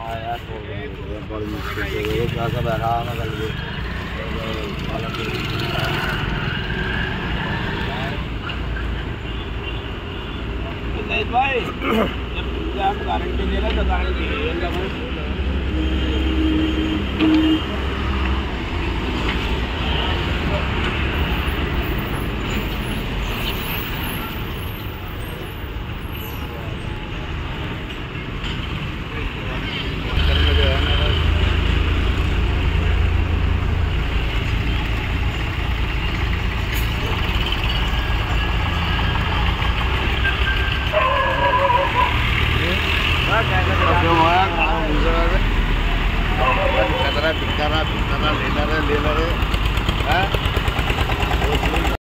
यार बड़ी मुश्किल से वो कैसा बैठा मैं कल नहीं भाई जब आप गारंटी दे रहे तो गारंटी खतरा ले